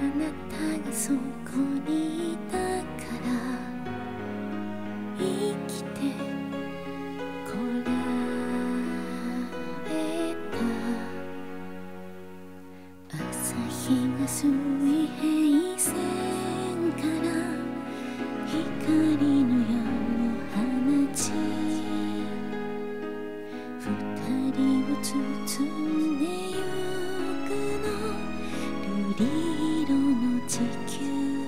なたがそこにいたから生きてこられた。朝日が水平線から光の矢を放ち、二人を包んでゆくの瑠璃色の地球。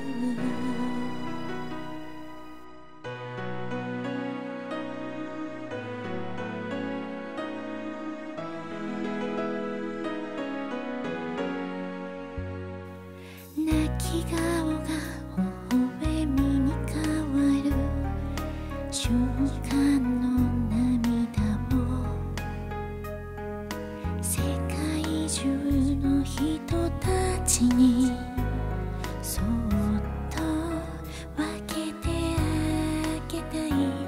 泣き顔が微笑みに変わる瞬間の涙を、世界中の人たちにそっと分けてあげたい。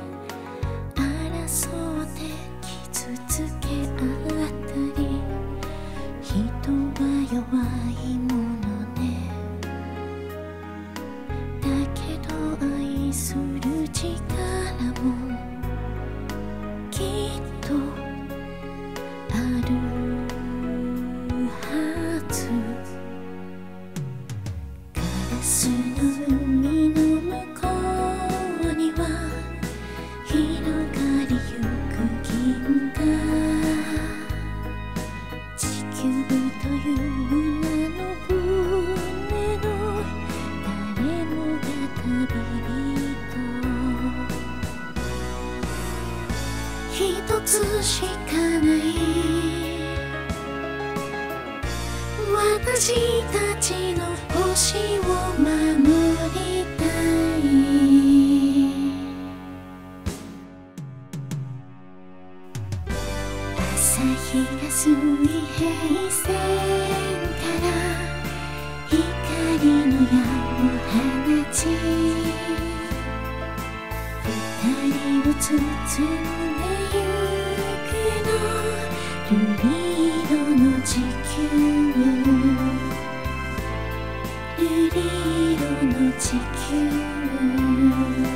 争って傷つけ合ったり、人は弱いものね。だけど愛する力もきっとあるはず。ガラスの海の向こうには広がりゆく銀河。地球という名の船の誰もが旅人。一つしかない私たちの星を守りたい。朝日が水平線から光の矢を放ち、二人を包んでゆくの瑠璃色の地球。瑠璃色の地球。